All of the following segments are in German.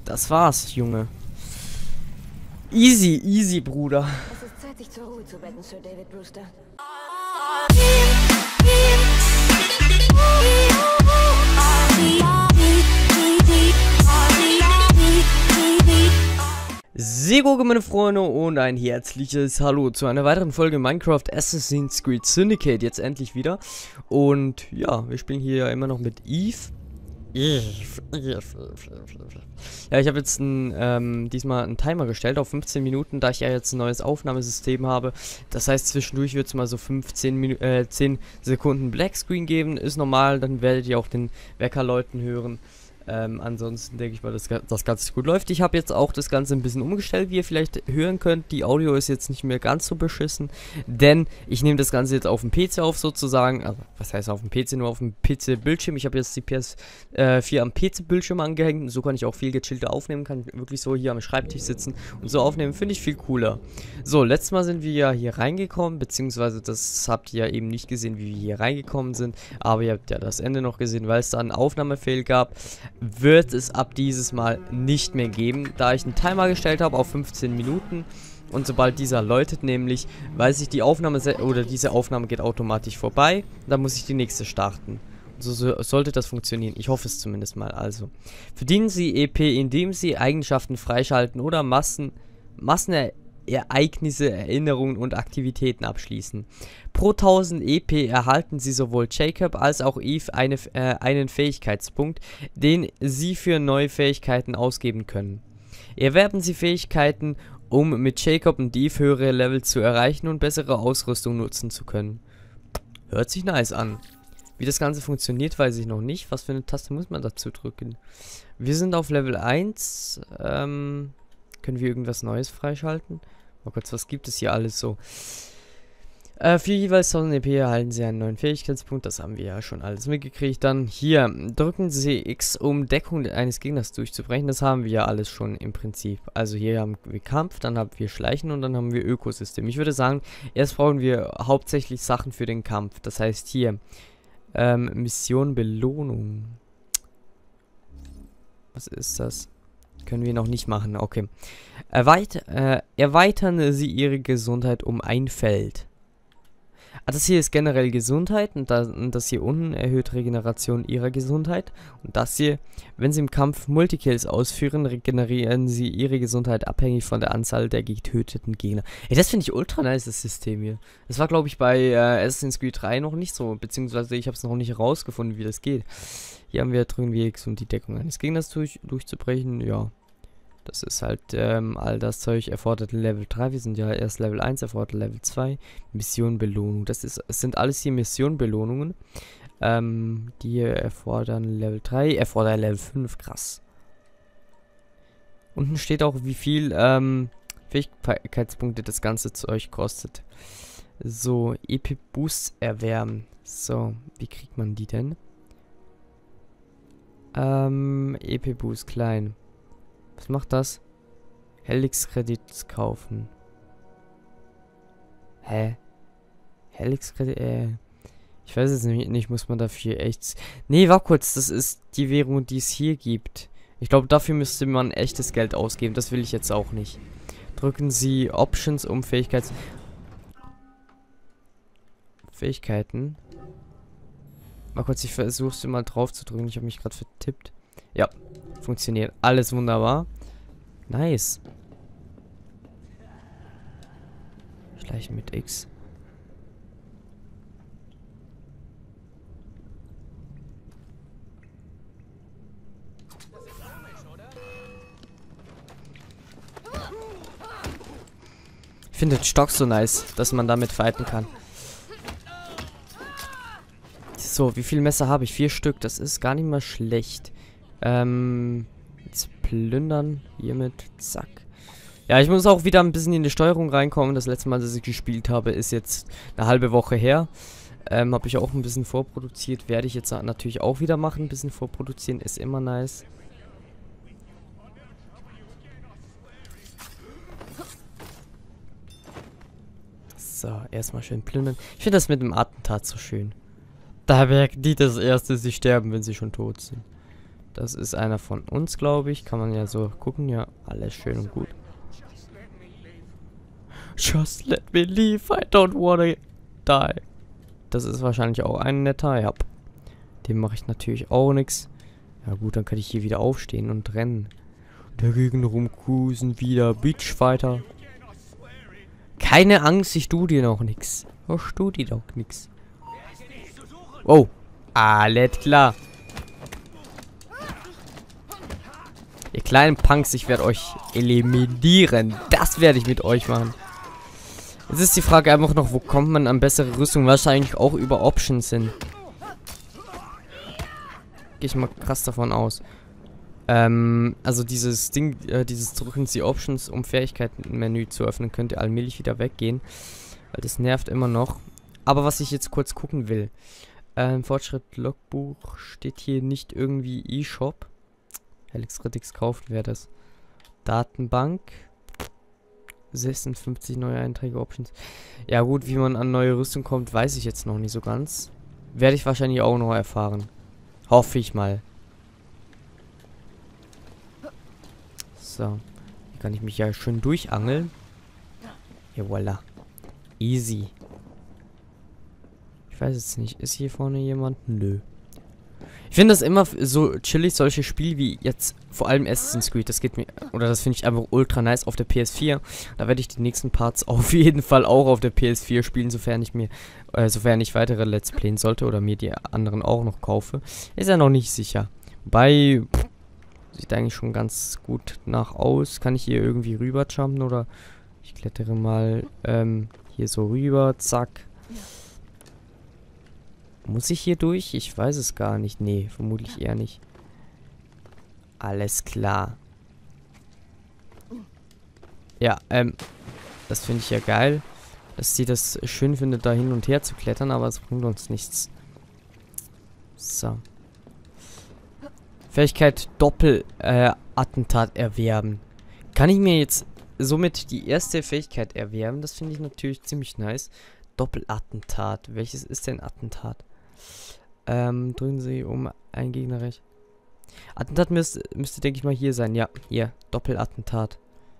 Das war's, Junge. Easy, easy, Bruder. Es ist Zeit, sich zur Ruhe zu betten, Sir David Brewster. Sehr meine Freunde und ein herzliches Hallo zu einer weiteren Folge Minecraft Assassin's Creed Syndicate, jetzt endlich wieder. Und ja, wir spielen hier ja immer noch mit Eve. Ja, ich habe jetzt diesmal einen Timer gestellt auf 15 Minuten, da ich ja jetzt ein neues Aufnahmesystem habe. Das heißt, zwischendurch wird es mal so 10 Sekunden Blackscreen geben. Ist normal, dann werdet ihr auch den Wecker läuten hören. Ansonsten denke ich mal, dass das Ganze gut läuft. Ich habe jetzt auch das Ganze ein bisschen umgestellt, wie ihr vielleicht hören könnt. Die Audio ist jetzt nicht mehr ganz so beschissen, denn ich nehme das Ganze jetzt auf dem PC auf sozusagen. Also, was heißt auf dem PC? Nur auf dem PC-Bildschirm. Ich habe jetzt die PS4 am PC-Bildschirm angehängt. So kann ich auch viel gechillter aufnehmen. Kann ich wirklich so hier am Schreibtisch sitzen und so aufnehmen. Finde ich viel cooler. So, letztes Mal sind wir ja hier reingekommen, beziehungsweise das habt ihr ja eben nicht gesehen, wie wir hier reingekommen sind. Aber ihr habt ja das Ende noch gesehen, weil es da einen Aufnahmefehl gab. Wird es ab dieses Mal nicht mehr geben, da ich einen Timer gestellt habe auf 15 Minuten und sobald dieser läutet, nämlich weiß ich, die Aufnahme oder diese Aufnahme geht automatisch vorbei, dann muss ich die nächste starten. So sollte das funktionieren. Ich hoffe es zumindest mal. Also verdienen Sie EP, indem Sie Eigenschaften freischalten oder Massenereignisse, Erinnerungen und Aktivitäten abschließen. Pro 1000 EP erhalten Sie sowohl Jacob als auch Eve einen Fähigkeitspunkt, den Sie für neue Fähigkeiten ausgeben können. Erwerben Sie Fähigkeiten, um mit Jacob und Eve höhere Level zu erreichen und bessere Ausrüstung nutzen zu können. Hört sich nice an. Wie das Ganze funktioniert, weiß ich noch nicht. Was für eine Taste muss man dazu drücken? Wir sind auf Level 1. Können wir irgendwas Neues freischalten? Oh Gott, was gibt es hier alles so? Für jeweils 1000 EP erhalten Sie einen neuen Fähigkeitspunkt. Das haben wir ja schon alles mitgekriegt. Dann hier, drücken Sie X, um Deckung eines Gegners durchzubrechen. Das haben wir ja alles schon im Prinzip. Also hier haben wir Kampf, dann haben wir Schleichen und dann haben wir Ökosystem. Ich würde sagen, erst brauchen wir hauptsächlich Sachen für den Kampf. Das heißt hier, Mission Belohnung. Was ist das? Können wir noch nicht machen, okay. Erweitern Sie Ihre Gesundheit um ein Feld. Ah, das hier ist generell Gesundheit und das hier unten erhöht Regeneration Ihrer Gesundheit. Und das hier, wenn Sie im Kampf Multikills ausführen, regenerieren Sie Ihre Gesundheit abhängig von der Anzahl der getöteten Gegner. Ey, das finde ich ultra nice, das System hier. Das war, glaube ich, bei Assassin's Creed 3 noch nicht so, beziehungsweise ich habe es noch nicht herausgefunden, wie das geht. Hier haben wir drücken wir X, um die Deckung eines Gegners durchzubrechen, ja. Das ist halt all das Zeug erfordert Level 3. Wir sind ja erst Level 1, erfordert Level 2. Mission, Belohnung. Es sind alles hier Mission, Belohnungen. Die hier erfordern Level 3, erfordern Level 5. Krass. Unten steht auch, wie viel Fähigkeitspunkte das ganze Zeug kostet. So, EP Boost erwärmen. So, wie kriegt man die denn? EP Boost klein. Was macht das? Helix-Kredits kaufen. Hä? Helix-Kredit, ich weiß jetzt nicht, muss man dafür echt... Nee, war kurz, das ist die Währung, die es hier gibt. Ich glaube, dafür müsste man echtes Geld ausgeben. Das will ich jetzt auch nicht. Drücken Sie Options, um Fähigkeiten. Mal kurz, ich versuche mal drauf zu drücken. Ich habe mich gerade vertippt. Ja, funktioniert. Alles wunderbar. Nice. Schleichen mit X. Ich finde den Stock so nice, dass man damit fighten kann. So, wie viele Messer habe ich? 4 Stück. Das ist gar nicht mal schlecht. Jetzt plündern. Hiermit. Zack. Ja, ich muss auch wieder ein bisschen in die Steuerung reinkommen. Das letzte Mal, dass ich gespielt habe, ist jetzt eine halbe Woche her. Habe ich auch ein bisschen vorproduziert. Werde ich jetzt natürlich auch wieder machen. Ein bisschen vorproduzieren ist immer nice. So, erstmal schön plündern. Ich finde das mit dem Attentat so schön. Da merken die das erste, sie sterben, wenn sie schon tot sind. Das ist einer von uns, glaube ich. Kann man ja so gucken. Ja, alles schön und gut. Just let me leave. I don't wanna die. Das ist wahrscheinlich auch ein netter. Ja. Dem mache ich natürlich auch nichts. Ja gut, dann kann ich hier wieder aufstehen und rennen. Dagegen rumcruisen wieder. Beachfighter. Keine Angst, ich tu dir noch nix. Ich tu dir doch nix. Oh. Alles klar. Ihr kleinen Punks, ich werde euch eliminieren. Das werde ich mit euch machen. Jetzt ist die Frage einfach noch, wo kommt man an bessere Rüstung? Wahrscheinlich auch über Options hin. Gehe ich mal krass davon aus. Also dieses Ding, dieses drücken Sie Options, um Fähigkeiten-Menü zu öffnen, könnte allmählich wieder weggehen. Weil das nervt immer noch. Aber was ich jetzt kurz gucken will. Fortschritt Logbuch steht hier nicht irgendwie eShop. Helix Redix kaufen wäre das. Datenbank. 56 neue Einträge, Options. Ja gut, wie man an neue Rüstung kommt, weiß ich jetzt noch nicht so ganz. Werde ich wahrscheinlich auch noch erfahren. Hoffe ich mal. So. Hier kann ich mich ja schön durchangeln. Ja, voilà. Easy. Ich weiß jetzt nicht. Ist hier vorne jemand? Nö. Ich finde das immer so chillig, solche Spiele wie jetzt vor allem Assassin's Creed. Das geht mir, oder das finde ich einfach ultra nice auf der PS4. Da werde ich die nächsten Parts auf jeden Fall auch auf der PS4 spielen, sofern ich weitere Let's Playen sollte oder mir die anderen auch noch kaufe. Ist ja noch nicht sicher. Wobei, sieht eigentlich schon ganz gut nach aus. Kann ich hier irgendwie rüber jumpen oder ich klettere mal hier so rüber, zack. Muss ich hier durch? Ich weiß es gar nicht. Nee, vermutlich eher nicht. Alles klar. Ja, das finde ich ja geil, dass sie das schön findet, da hin und her zu klettern, aber es bringt uns nichts. So. Fähigkeit Doppelattentat erwerben. Kann ich mir jetzt somit die erste Fähigkeit erwerben? Das finde ich natürlich ziemlich nice. Doppelattentat. Welches ist denn Attentat? Drücken Sie um einen Gegner recht. Attentat müsste, denke ich mal, hier sein. Ja, hier. Doppelattentat.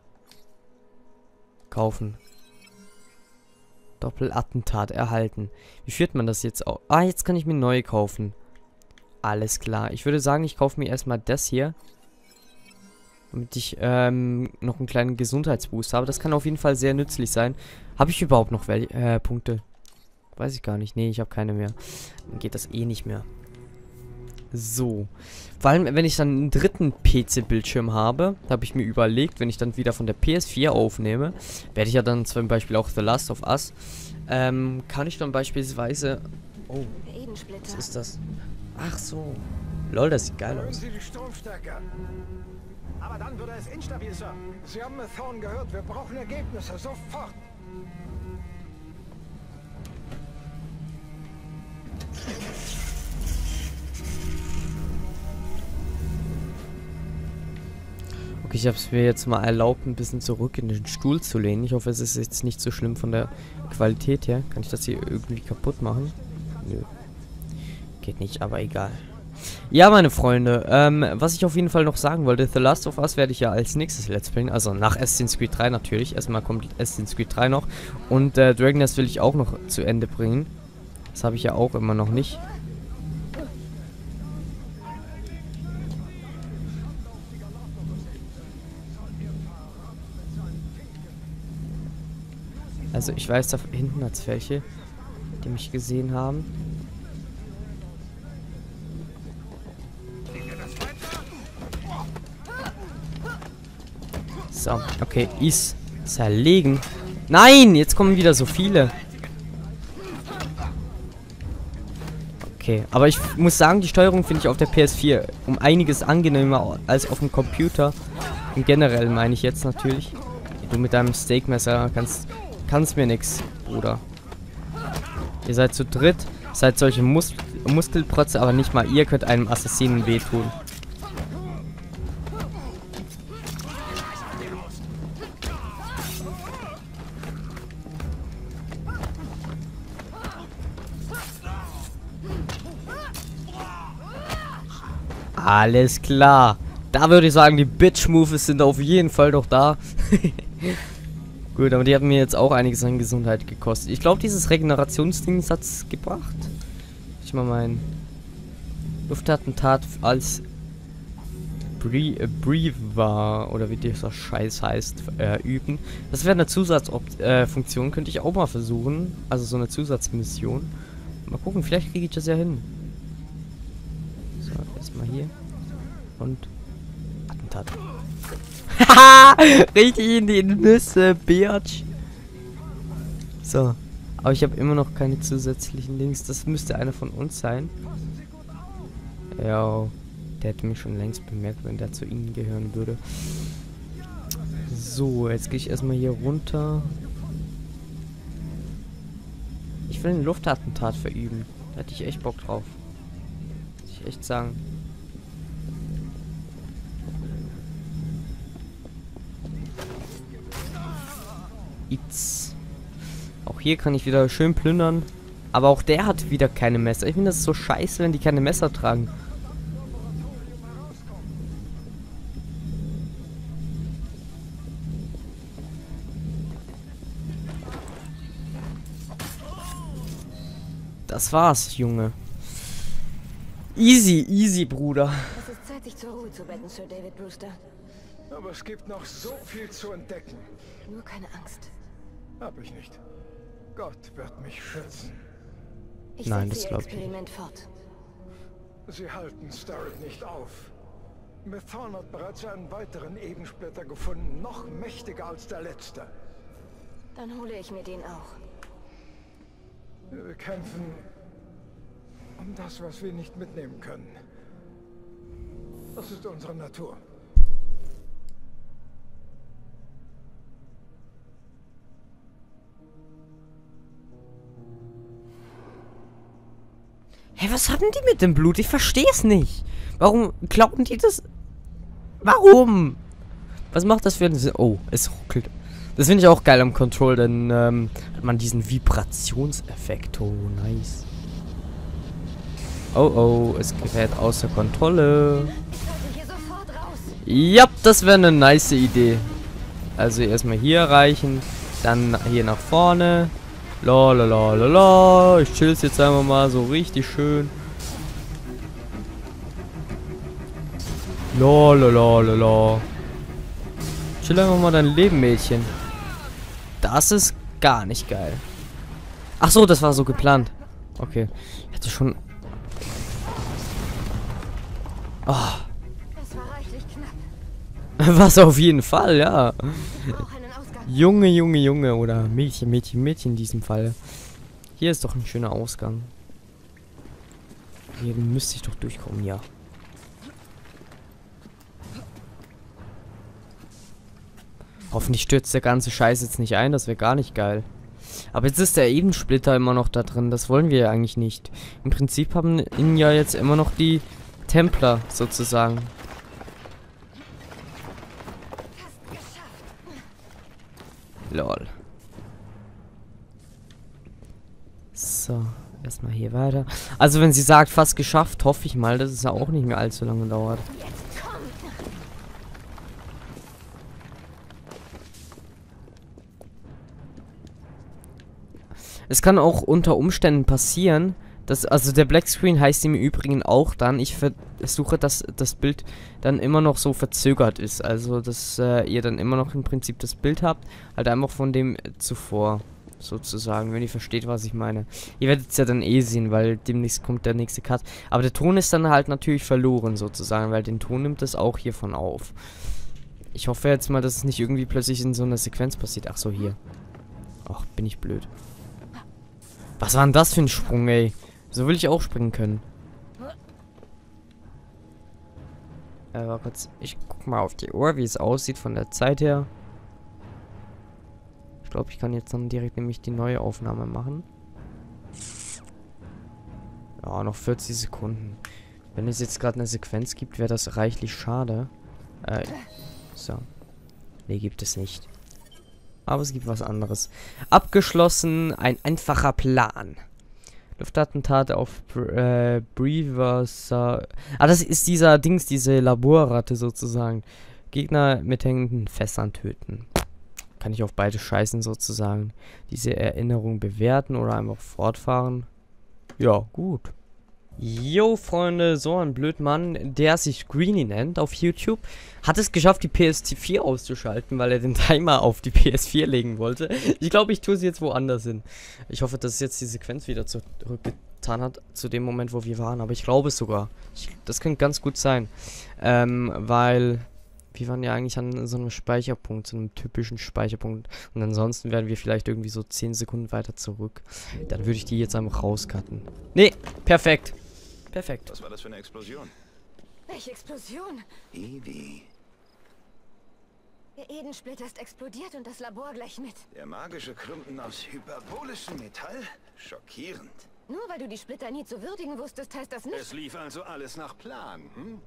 Kaufen. Doppelattentat erhalten. Wie führt man das jetzt auch? Ah, jetzt kann ich mir neue kaufen. Alles klar. Ich würde sagen, ich kaufe mir erstmal das hier. Damit ich noch einen kleinen Gesundheitsboost habe. Das kann auf jeden Fall sehr nützlich sein. Habe ich überhaupt noch Punkte? Weiß ich gar nicht. Nee, ich habe keine mehr. Dann geht das eh nicht mehr. So. Vor allem, wenn ich dann einen dritten PC-Bildschirm habe, habe ich mir überlegt, wenn ich dann wieder von der PS4 aufnehme, werde ich ja dann zum Beispiel auch The Last of Us, kann ich dann beispielsweise... Oh, was ist das? Ach so. Lol, das sieht geil aus. Sie die Stromstärke an. Aber dann würde es instabil, Sir. Sie haben Thorn gehört. Wir brauchen Ergebnisse. Sofort. Okay, ich habe es mir jetzt mal erlaubt, ein bisschen zurück in den Stuhl zu lehnen. Ich hoffe, es ist jetzt nicht so schlimm von der Qualität her. Kann ich das hier irgendwie kaputt machen? Nö. Geht nicht, aber egal. Ja, meine Freunde, was ich auf jeden Fall noch sagen wollte, The Last of Us werde ich ja als nächstes Let's Playen, also nach Assassin's Creed 3 natürlich. Erstmal kommt Assassin's Creed 3 noch. Und Dragon Nest will ich auch noch zu Ende bringen. Das habe ich ja auch immer noch nicht. Also ich weiß, da hinten hat es welche, die mich gesehen haben. So, okay, ist zerlegen. Nein, jetzt kommen wieder so viele. Okay, aber ich muss sagen, die Steuerung finde ich auf der PS4 um einiges angenehmer als auf dem Computer. Und generell meine ich jetzt natürlich. Du mit deinem Steakmesser kannst mir nix, Bruder. Ihr seid zu dritt, seid solche Muskelprotze, aber nicht mal ihr könnt einem Assassinen wehtun. Alles klar. Da würde ich sagen, die Bitch-Moves sind auf jeden Fall doch da. Gut, aber die haben mir jetzt auch einiges an Gesundheit gekostet. Ich glaube, dieses Regenerationsding hat es gebracht. Ich mal mein Luftattentat als Breather oder wie dieser Scheiß heißt, üben. Das wäre eine Zusatzfunktion, könnte ich auch mal versuchen. Also so eine Zusatzmission. Mal gucken, vielleicht kriege ich das ja hin. So, erstmal hier. Und Attentat. Haha! Richtig in die Nüsse, Bitch. So. Aber ich habe immer noch keine zusätzlichen Links. Das müsste einer von uns sein. Ja. Der hätte mich schon längst bemerkt, wenn der zu ihnen gehören würde. So, jetzt gehe ich erstmal hier runter. Ich will ein Luftattentat verüben. Da hätte ich echt Bock drauf. Muss ich echt sagen. Itz. Auch hier kann ich wieder schön plündern. Aber auch der hat wieder keine Messer. Ich finde das so scheiße, wenn die keine Messer tragen. Das war's, Junge. Easy, easy, Bruder. Es ist Zeit, sich zur Ruhe zu betten, Sir David Brewster. Aber es gibt noch so viel zu entdecken. Nur keine Angst. Hab ich nicht. Gott wird mich schützen. Ich Nein, setze das Ihr glaub ich Experiment fort. Sie halten Starrett nicht auf. Mithorn hat bereits einen weiteren Ebensplitter gefunden, noch mächtiger als der letzte. Dann hole ich mir den auch. Wir kämpfen um das, was wir nicht mitnehmen können. Das ist unsere Natur. Hä, was haben die mit dem Blut? Ich verstehe es nicht. Warum glauben die das? Warum? Was macht das für ein Sinn? Oh, es ruckelt. Das finde ich auch geil am Control, denn hat man diesen Vibrationseffekt. Oh, nice. Oh, oh, es gerät außer Kontrolle. Ich sollte hier sofort raus. Ja, das wäre eine nice Idee. Also erstmal hier erreichen, dann hier nach vorne. La. Ich chill's jetzt einfach mal so richtig schön. La. Chill einfach mal dein Leben, Mädchen. Das ist gar nicht geil. Ach so, das war so geplant. Okay. Ich hatte schon... Oh. Das war reichlich knapp. Was auf jeden Fall, ja. Ich brauche einen Ausgang. Junge. Oder Mädchen in diesem Fall. Hier ist doch ein schöner Ausgang. Hier müsste ich doch durchkommen, ja. Hoffentlich stürzt der ganze Scheiß jetzt nicht ein, das wäre gar nicht geil. Aber jetzt ist der Ebensplitter immer noch da drin, das wollen wir ja eigentlich nicht. Im Prinzip haben ihn ja jetzt immer noch die Templer, sozusagen. Lol. So, erstmal hier weiter. Also wenn sie sagt, fast geschafft, hoffe ich mal, dass es ja auch nicht mehr allzu lange dauert. Es kann auch unter Umständen passieren, dass, also der Blackscreen heißt im Übrigen auch dann, ich versuche, dass das Bild dann immer noch so verzögert ist. Also, dass ihr dann immer noch im Prinzip das Bild habt, halt einfach von dem zuvor, sozusagen, wenn ihr versteht, was ich meine. Ihr werdet es ja dann eh sehen, weil demnächst kommt der nächste Cut. Aber der Ton ist dann halt natürlich verloren, sozusagen, weil den Ton nimmt es auch hiervon auf. Ich hoffe jetzt mal, dass es nicht irgendwie plötzlich in so einer Sequenz passiert. Ach so, hier. Ach, bin ich blöd. Was war denn das für ein Sprung, ey? So will ich auch springen können. Aber kurz, ich guck mal auf die Uhr, wie es aussieht von der Zeit her. Ich glaube, ich kann jetzt dann direkt nämlich die neue Aufnahme machen. Ja, noch 40 Sekunden. Wenn es jetzt gerade eine Sequenz gibt, wäre das reichlich schade. So. Nee, gibt es nicht. Aber es gibt was anderes. Abgeschlossen, ein einfacher Plan. Luftattentate auf Breevers. Das ist dieser Dings, diese Laborratte sozusagen. Gegner mit hängenden Fässern töten. Kann ich auf beide scheißen sozusagen. Diese Erinnerung bewerten oder einfach fortfahren. Ja, gut. Jo, Freunde, so ein Blödmann, der sich Greenie nennt auf YouTube, hat es geschafft, die PS4 auszuschalten, weil er den Timer auf die PS4 legen wollte. Ich glaube, ich tue sie jetzt woanders hin. Ich hoffe, dass es jetzt die Sequenz wieder zurückgetan hat, zu dem Moment, wo wir waren. Aber ich glaube es sogar. Das könnte ganz gut sein. Weil wir waren ja eigentlich an so einem Speicherpunkt, so einem typischen Speicherpunkt. Und ansonsten werden wir vielleicht irgendwie so 10 Sekunden weiter zurück. Dann würde ich die jetzt einfach rauscutten. Nee, perfekt. Perfekt. Was war das für eine Explosion? Welche Explosion? Evie. Der Edensplitter ist explodiert und das Labor gleich mit. Der magische Klumpen aus hyperbolischem Metall? Schockierend. Nur weil du die Splitter nie zu würdigen wusstest, heißt das nicht... Es lief also alles nach Plan, hm?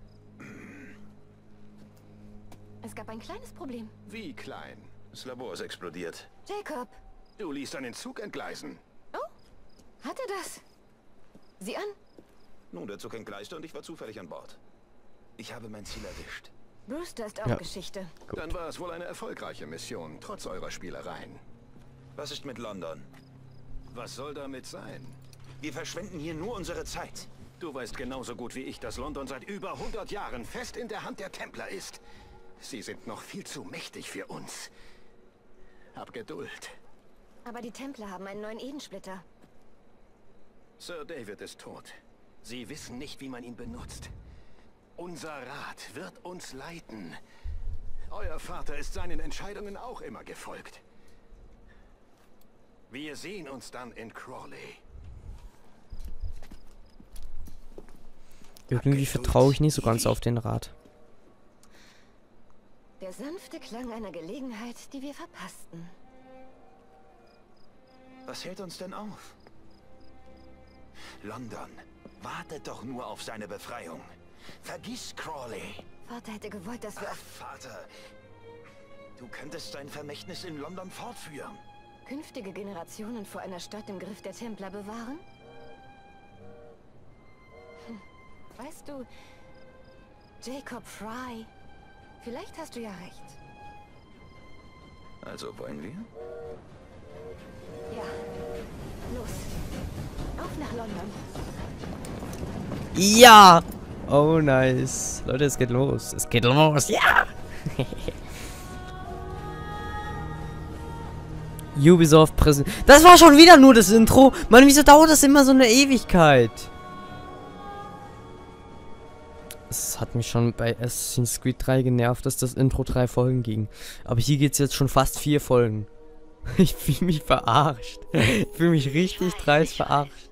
Es gab ein kleines Problem. Wie klein? Das Labor ist explodiert. Jacob. Du ließt einen Zug entgleisen. Oh, hat er das? Sieh an. Nun, der Zug entgleiste und ich war zufällig an Bord. Ich habe mein Ziel erwischt. Brewster ist auch Ja. Geschichte. Dann war es wohl eine erfolgreiche Mission, trotz eurer Spielereien. Was ist mit London? Was soll damit sein? Wir verschwenden hier nur unsere Zeit. Du weißt genauso gut wie ich, dass London seit über 100 Jahren fest in der Hand der Templer ist. Sie sind noch viel zu mächtig für uns. Hab Geduld. Aber die Templer haben einen neuen Edensplitter. Sir David ist tot. Sie wissen nicht, wie man ihn benutzt. Unser Rat wird uns leiten. Euer Vater ist seinen Entscheidungen auch immer gefolgt. Wir sehen uns dann in Crawley. Irgendwie vertraue ich nicht so ganz auf den Rat. Der sanfte Klang einer Gelegenheit, die wir verpassten. Was hält uns denn auf? London, wartet doch nur auf seine Befreiung. Vergiss Crawley. Vater hätte gewollt, dass wir Ach, auf Vater. Du könntest sein Vermächtnis in London fortführen. künftige Generationen vor einer Stadt im Griff der Templer bewahren? Weißt du, Jacob Fry, vielleicht hast du ja recht. Also wollen wir? Ja, los. Auf nach London. Ja! Oh, nice. Leute, es geht los. Es geht los. Ja! Ubisoft präsent. Das war schon wieder nur das Intro. Mann, wieso dauert das immer so eine Ewigkeit? Es hat mich schon bei Assassin's Creed 3 genervt, dass das Intro 3 Folgen ging. Aber hier geht es jetzt schon fast 4 Folgen. Ich fühle mich verarscht. Ich fühle mich richtig dreist verarscht.